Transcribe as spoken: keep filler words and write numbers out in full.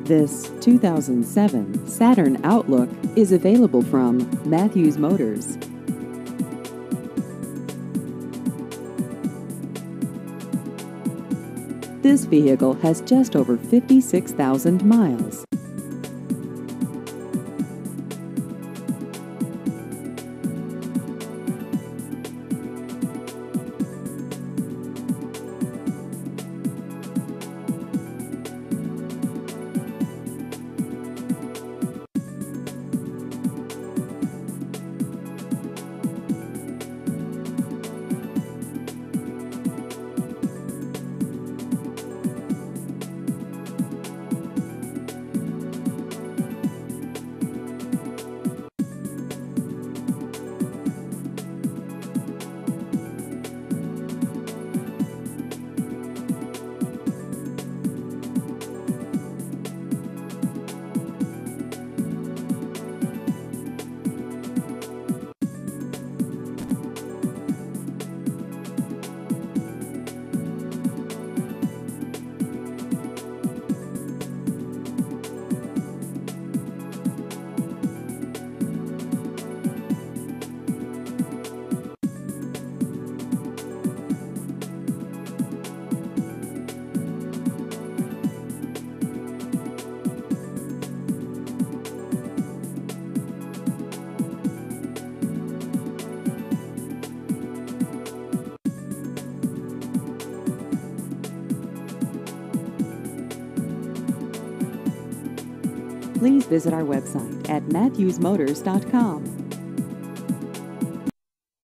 This two thousand seven Saturn Outlook is available from Matthews Motors. This vehicle has just over fifty-six thousand miles. Please visit our website at matthews motors dot com.